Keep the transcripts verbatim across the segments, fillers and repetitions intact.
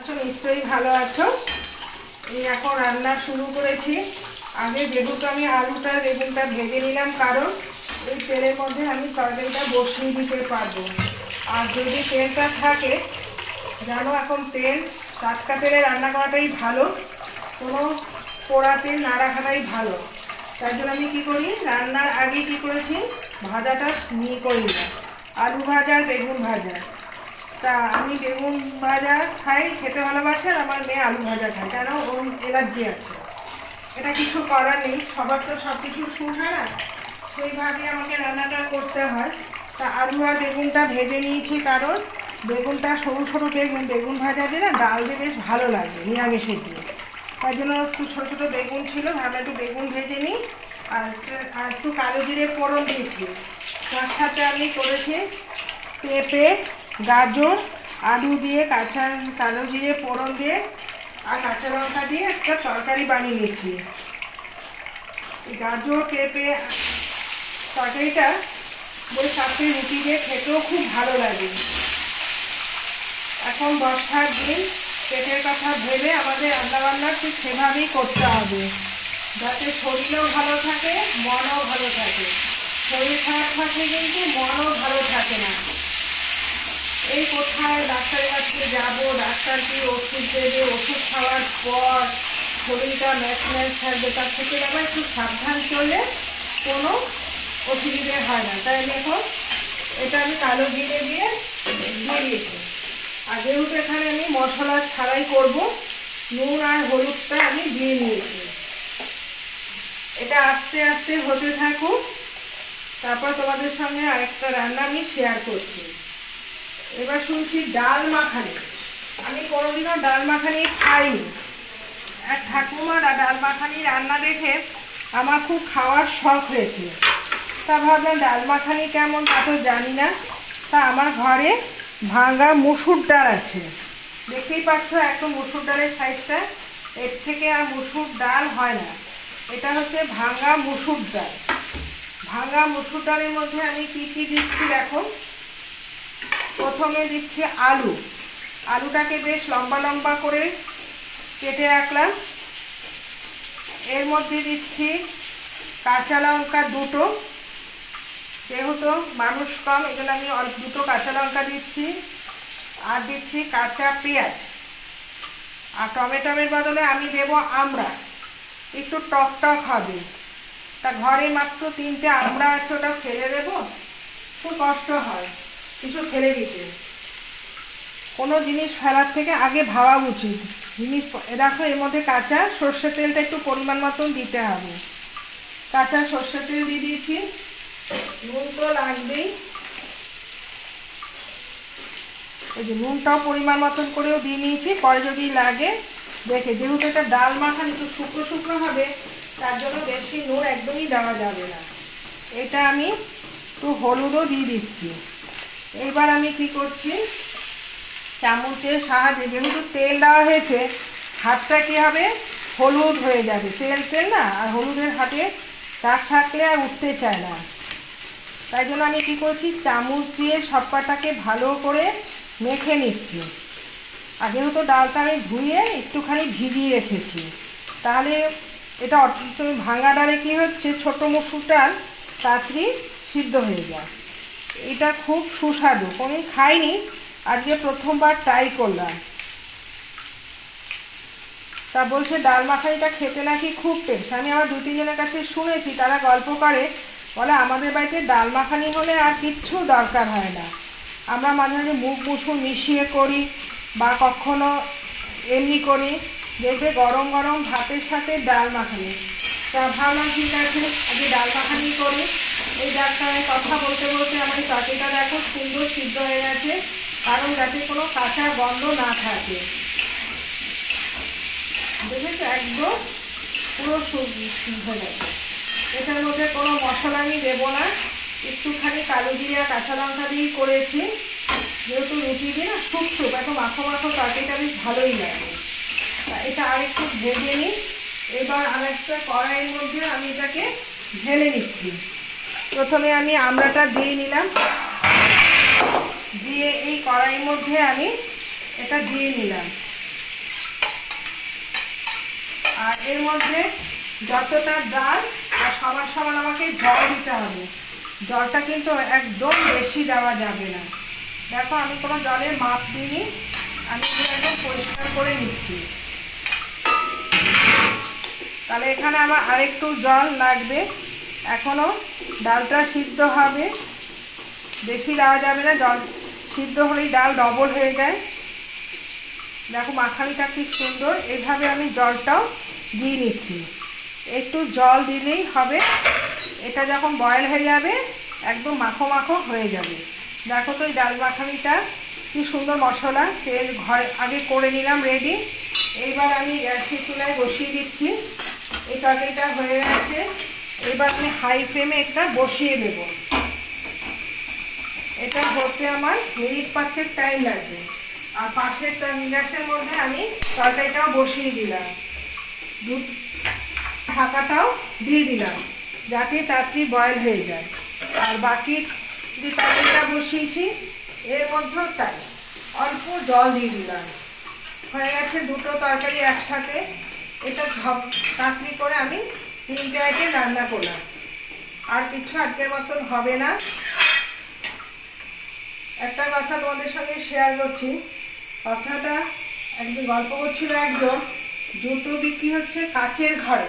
আছো নিশ্চয়ই ভালো আছো। এই এখন রান্না শুরু করেছি। আগে যেহেতু আমি আলুটা বেগুনটা ভেজে নিলাম, কারণ এই তেলের মধ্যে আমি তরকারিটা বসিয়ে দিতে পারবো। আর যদি তেলটা থাকে, জানো এখন তেল টাটকা তেলে রান্না করাটাই ভালো, কোনো পোড়া তেল না রাখাটাই ভালো। তাই জন্য আমি কী করি, রান্নার আগে কী করেছি, ভাজাটা নিয়ে করে নিলাম, আলু ভাজা আর বেগুন ভাজা। তা আমি বেগুন ভাজা খাই, খেতে ভালোবাসে, আর আমার মেয়ে আলু ভাজা খায়, কেন ওর অ্যালার্জি আছে। এটা কিছু করার নেই, সবার তো সব কিছু শুট হয় না, সেইভাবে আমাকে রান্নাটা করতে হয়। তা আলু আর বেগুনটা ভেজে নিয়েছি, কারণ বেগুনটা সরু সরু বেগুন, বেগুন ভাজা দিয়ে না ডাল দিয়ে বেশ ভালো লাগে নিরামিষের দিয়ে। তাই জন্য একটু ছোটো ছোটো বেগুন ছিল, ভাবলাম একটু বেগুন ভেজে নিই। আর আর একটু কালো জিরে ফোড়ন দিয়েছি। তার সাথে আমি করেছি পেঁপে, গাজর, আলু দিয়ে কাঁচা কালো জিরে ফোড়ন দিয়ে আর কাঁচা লঙ্কা দিয়ে একটা তরকারি বানিয়ে নিচ্ছি। গাজর পেঁপে তরকারিটা ওই সাথে রুটি দিয়ে খেতেও খুব ভালো লাগে। এখন বর্ষার দিন, পেটের কথা ভেবে আমাদের রান্নাবান্না ঠিক সেভাবেই করতে হবে, যাতে শরীরও ভালো থাকে, মনও ভালো থাকে। শরীর খারাপ থাকলে কিন্তু মনও ভালো থাকে না। এই কোথায় ডাক্তারের কাছে যাবো, ডাক্তার কি ওষুধ দেবে, ওষুধ খাওয়ার পর শরীরটা ম্যাচ ম্যাচ থাকবে, তার থেকে আবার একটু সাবধান চললে কোনো অসুবিধে হয় না। তাই আমি এখন এটা আমি কালো জিরে দিয়ে দিয়ে দিয়েছি। আর যেহেতু এখানে আমি মশলা ছাড়াই করব, নুন আর হলুদটা আমি দিয়ে নিয়েছি। এটা আস্তে আস্তে হতে থাকুক, তারপর তোমাদের সঙ্গে আরেকটা রান্না আমি শেয়ার করছি। এবার শুনছি ডাল মাখানি। আমি কোনোদিনও ডাল মাখানি খাইনি। এক ঠাকুমার ডাল মাখানি রান্না দেখে আমার খুব খাওয়ার শখ হয়েছে। তা ভাবলাম ডাল মাখানি কেমন তা তো জানি না। তা আমার ঘরে ভাঙা মুসুর ডাল আছে, দেখতেই পাচ্ছ একদম মুসুর ডালের সাইজটা, এর থেকে আর মুসুর ডাল হয় না। এটা হচ্ছে ভাঙা মুসুর ডাল। ভাঙা মুসুর ডালের মধ্যে আমি কি কি দিচ্ছি দেখো। প্রথমে দিচ্ছি আলু। আলুটাকে বেশ লম্বা লম্বা করে কেটে রাখলাম। এর মধ্যে দিচ্ছি কাঁচা লঙ্কা দুটো, যেহেতু মানুষ কম এই জন্য আমি অল্প দুটো কাঁচা লঙ্কা দিচ্ছি। আর দিচ্ছি কাঁচা পেঁয়াজ। আর টমেটোর বদলে আমি দেব আমড়া, একটু টক টক হবে। তা ঘরে মাত্র তিনটে আমড়া আছে, ওটা ফেলে দেবো, খুব কষ্ট হয় কিছু ফেলে দিতে। কোনো জিনিস ফেলার থেকে আগে ভাবা উচিত। জিনিস দেখো, এর মধ্যে কাঁচা সর্ষের তেলটা একটু পরিমাণ মতন দিতে হবে। কাঁচা সর্ষের তেল দিয়ে দিয়েছি, নুন তো লাগবেই। এই যে নুনটাও পরিমাণ মতন করেও দিয়ে নিয়েছি, পরে যদি লাগে দেখে। যেহেতু এটা ডাল মাখানি একটু শুকনো শুকনো হবে, তার জন্য বেশি নুন একদমই দেওয়া যাবে না। এটা আমি একটু হলুদও দিয়ে দিচ্ছি। এইবার আমি কি করছি, চামচের সাহায্যে, যেহেতু তেল দেওয়া হয়েছে, হাতটা কি হবে, হলুদ হয়ে যাবে, তেল তেল না, আর হলুদের হাতে দাগ থাকলে আর উঠতে চায় না। তাই জন্য আমি কি করছি, চামচ দিয়ে সবকটাকে ভালো করে মেখে নিচ্ছি। আর যেহেতু ডালটা আমি ধুয়ে একটুখানি ভিজিয়ে রেখেছি, তাহলে এটা ভাঙা ডালে কি হচ্ছে, ছোটো মুসুর ডাল তাড়াতাড়ি সিদ্ধ হয়ে যায়। এটা খুব সুস্বাদু, কোনোদিন খাইনি, আজকে প্রথমবার ট্রাই করলাম। তা বলছে ডাল মাখানিটা খেতে নাকি খুব টেস্ট। আমি আমার দু তিনজনের কাছে শুনেছি, তারা গল্প করে, বলে আমাদের বাড়িতে ডাল মাখানি হলে আর কিচ্ছু দরকার হয় না। আমরা মাঝে মাঝে মুগ মুসুর মিশিয়ে করি, বা কখনো এমনি করি, দেখবে গরম গরম ভাতের সাথে ডাল মাখানি। তা ভাবলাম ঠিক আছে, আজকে ডাল মাখানি করি। এই ডাক্তারের কথা বলতে বলতে আমার এই তরকারিটা দেখো সুন্দর সিদ্ধ হয়ে গেছে, কারণ যাতে কোনো কাঁচা গন্ধ না থাকে। দেখেছো একদম পুরো সিদ্ধ হয়ে গেছে। এটার মধ্যে কোনো মশলা আমি দেবো না, একটুখানি কালো জিরে আর কাঁচা লঙ্কা দিয়েই করেছি। যেহেতু রুটি দিয়ে না শুক শুক এত মাখো মাখো তরকারিটা বেশ ভালোই লাগে। এটা আরেকটু ভেজে নিই। এবার আরেকটা কড়াইয়ের মধ্যে আমি এটাকে ঢেলে নিচ্ছি। প্রথমে আমি আমড়াটা দিয়ে নিলাম, দিয়ে এই কড়াইয়ের মধ্যে আমি এটা দিয়ে নিলাম। এর মধ্যে যতটা ডাল আর সমান সমান আমাকে জল দিতে হবে। জলটা কিন্তু একদম বেশি দেওয়া যাবে না। দেখো আমি কোনো জলের মাপ দিইনি, আমি একদম পরিষ্কার করে নিচ্ছি। তাহলে এখানে আমার আরেকটু জল লাগবে, এখনও ডালটা সিদ্ধ হবে, বেশি দেওয়া যাবে না, জল সিদ্ধ হলেই ডাল ডবল হয়ে যায়। দেখো মাখানিটা কি সুন্দর, এইভাবে আমি জলটাও দিয়ে নিচ্ছি। একটু জল দিলেই হবে, এটা যখন বয়েল হয়ে যাবে একদম মাখো মাখো হয়ে যাবে। দেখো তো এই ডাল মাখানিটা কি সুন্দর, মশলা তেল ঘরে আগে করে নিলাম রেডি। এইবার আমি গ্যাসের চুলায় বসিয়ে দিচ্ছি। এই তরকারিটা হয়ে গেছে, এবার আমি হাই ফ্লেমে একটা বসিয়ে দেব। এটা হতে আমার মিনিট পাঁচেক টাইম লাগবে। আর পাশের গ্যাসের মধ্যে আমি তরকারিটাও বসিয়ে দিলাম, দুধ ঢাকাটাও দিয়ে দিলাম যাতে তাড়াতাড়ি বয়েল হয়ে যায়। আর বাকি যে তরকারিটা বসিয়েছি এর মধ্যেও তাই অল্প জল দিয়ে দিলাম। হয়ে গেছে দুটো তরকারি একসাথে। এটা তাড়াতাড়ি করে আমি তিনটে আইটেম রান্না করলাম, আর কিছু আজকের মতন হবে না। একটা কথা তোমাদের সঙ্গে শেয়ার করছি, কথাটা একদিন গল্প করছিল একজন, জুতো বিক্রি হচ্ছে কাচের ঘরে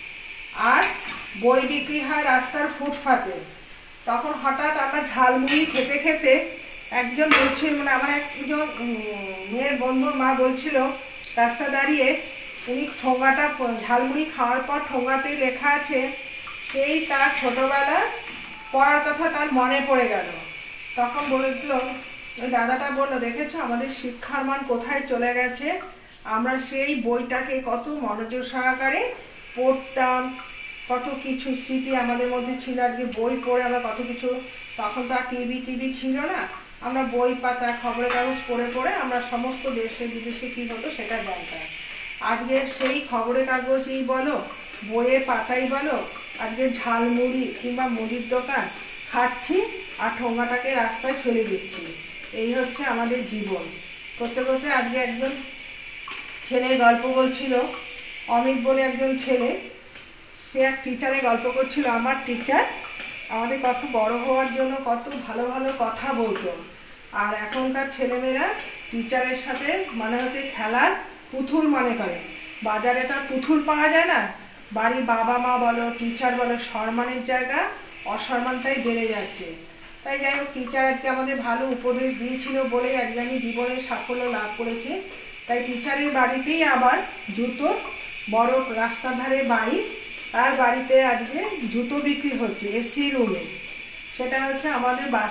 আর বই বিক্রি হয় রাস্তার ফুটপাতে। তখন হঠাৎ আমরা ঝালমুড়ি খেতে খেতে একজন বলছিল, মানে আমার একজন মেয়ের বন্ধুর মা বলছিল রাস্তা দাঁড়িয়ে, উনি ঠোঙাটা ঝালমুড়ি খাওয়ার পর ঠোঙাতেই লেখা আছে সেই তার ছোটোবেলা পড়ার কথা তার মনে পড়ে গেল। তখন বলেছিল, ওই দাদাটা বললো, দেখেছো আমাদের শিক্ষার মান কোথায় চলে গেছে, আমরা সেই বইটাকে কত মনোযোগ সহকারে পড়তাম, কত কিছু স্মৃতি আমাদের মধ্যে ছিল। আজকে বই পড়ে আমরা কত কিছু, তখন তো আর টিভি টিভি ছিল না, আমরা বই পাতা খবরের কাগজ পড়ে পড়ে আমরা সমস্ত দেশে বিদেশে কী হতো সেটা জানতাম। আজকে সেই খবরের কাগজই বলো, বইয়ের পাতাই বলো, আজকে ঝালমুড়ি কিংবা মুড়ির দোকান খাচ্ছি আর ঠোঙাটাকে রাস্তায় ফেলে দিচ্ছি। এই হচ্ছে আমাদের জীবন। করতে করতে আজকে একজন ছেলের গল্প বলছিল, অমিত বলে একজন ছেলে, সে এক টিচারের গল্প করছিল। আমার টিচার আমাদের কত বড় হওয়ার জন্য কত ভালো ভালো কথা বলতো, আর এখনকার ছেলেমেয়েরা টিচারের সাথে মানে হচ্ছে খেলার পুতুল মনে করে। বাজারে তার পুতুল পাওয়া যায় না, বাড়ির বাবা মা বলো টিচার বলো, সম্মানের জায়গা অসম্মানটাই বেড়ে যাচ্ছে। তাই যাই হোক, টিচার আজকে আমাদের ভালো উপদেশ দিয়েছিল বলেই আজকে আমি জীবনে সাফল্য লাভ করেছি। তাই টিচারের বাড়িতেই আবার জুতো, বড় রাস্তার ধারে বাড়ি, তার বাড়িতে আজকে জুতো বিক্রি হচ্ছে এসি রুমে। সেটা হচ্ছে আমাদের বাস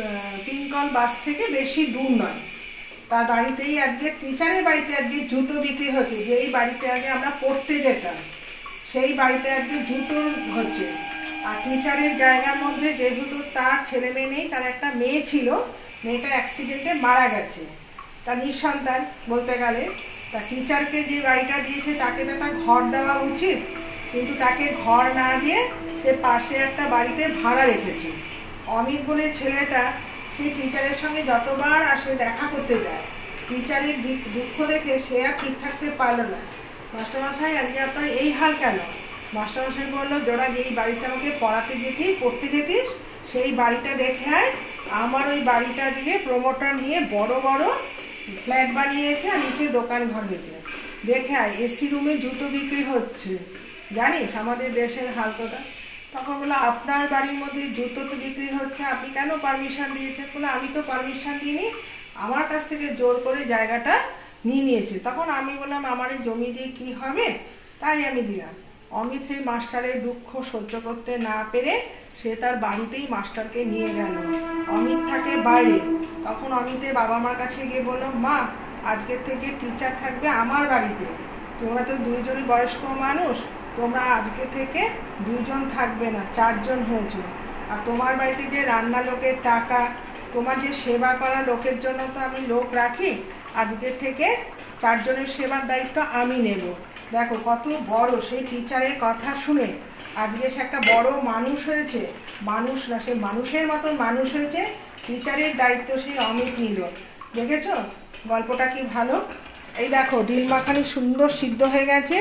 পিঙ্কল বাস থেকে বেশি দূর নয়, তার বাড়িতেই আজকে টিচারের বাড়িতে আজকে জুতো বিক্রি হচ্ছে। যেই বাড়িতে আগে আমরা পড়তে যেতাম সেই বাড়িতে আজকে জুতো হচ্ছে। আর টিচারের জায়গার মধ্যে যেহেতু তার ছেলে মেয়ে নেই, তার একটা মেয়ে ছিল, মেয়েটা অ্যাক্সিডেন্টে মারা গেছে, তার নিঃসন্তান বলতে গেলে। তা টিচারকে যে বাড়িটা দিয়েছে তাকে তো একটা ঘর দেওয়া উচিত, কিন্তু তাকে ঘর না দিয়ে সে পাশে একটা বাড়িতে ভাড়া রেখেছে। অমিত বলে ছেলেটা সেই টিচারের সঙ্গে যতবার আসে দেখা করতে যায়, টিচারের দুঃখ দেখে সে আর ঠিক থাকতে পারল না। মাস্টারমশাই আজকে আপনার এই হাল কেন? মাস্টারমশাই বললো, তোরা যেই বাড়িতে আমাকে পড়াতে যেতিস পড়তে যেতিস সেই বাড়িটা দেখে আয়, আমার ওই বাড়িটা দিকে প্রমোটার নিয়ে বড় বড় ফ্ল্যাট বানিয়েছে আর নিচে দোকান ঘর হয়েছে, দেখে আয়, এসি রুমে জুতো বিক্রি হচ্ছে, জানিস আমাদের দেশের হাল কথা। তখন বললো, আপনার বাড়ির মধ্যে জুতো তো বিক্রি হচ্ছে, আপনি কেন পারমিশন দিয়েছেন? বলে, আমি তো পারমিশন দিইনি, আমার কাছ থেকে জোর করে জায়গাটা নিয়ে নিয়েছে। তখন আমি বললাম, আমার এই জমি দিয়ে কী হবে, তাই আমি দিলাম। অমিত সেই মাস্টারের দুঃখ সহ্য করতে না পেরে সে তার বাড়িতেই মাস্টারকে নিয়ে গেল। অমিত থাকে বাইরে। তখন অমিতের বাবা মার কাছে গিয়ে বললো, মা আজকের থেকে টিচার থাকবে আমার বাড়িতে, তোমরা তো দুইজনই বয়স্ক মানুষ, তোমরা আজকে থেকে দুইজন থাকবে না, চারজন হয়েছো। আর তোমার বাড়িতে যে রান্না লোকের টাকা, তোমার যে সেবা করা লোকের জন্য তো আমি লোক রাখি, আজকে থেকে চারজনের সেবার দায়িত্ব আমি নেব। দেখো কত বড়, সেই টিচারের কথা শুনে আজকে সে একটা বড় মানুষ হয়েছে। মানুষ না, সে মানুষের মতো মানুষ হয়েছে, টিচারের দায়িত্ব সেই অমিত নিল। দেখেছো গল্পটা কি ভালো? এই দেখো ডিল মাখানি সুন্দর সিদ্ধ হয়ে গেছে,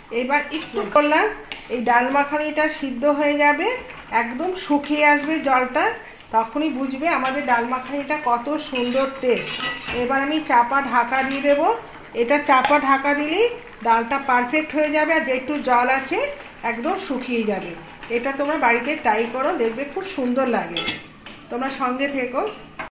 এবার একটু করলাম, এই ডাল মাখানিটা সিদ্ধ হয়ে যাবে, একদম শুকিয়ে আসবে জলটা, তখনই বুঝবে আমাদের ডাল মাখানিটা কত সুন্দর টেস্ট। এবার আমি চাপা ঢাকা দিয়ে দেবো। এটা চাপা ঢাকা দিলেই ডালটা পারফেক্ট হয়ে যাবে, আর যেটু জল আছে একদম শুকিয়ে যাবে। এটা তোমরা বাড়িতে ট্রাই করো, দেখবে খুব সুন্দর লাগে। তোমরা সঙ্গে থেকো।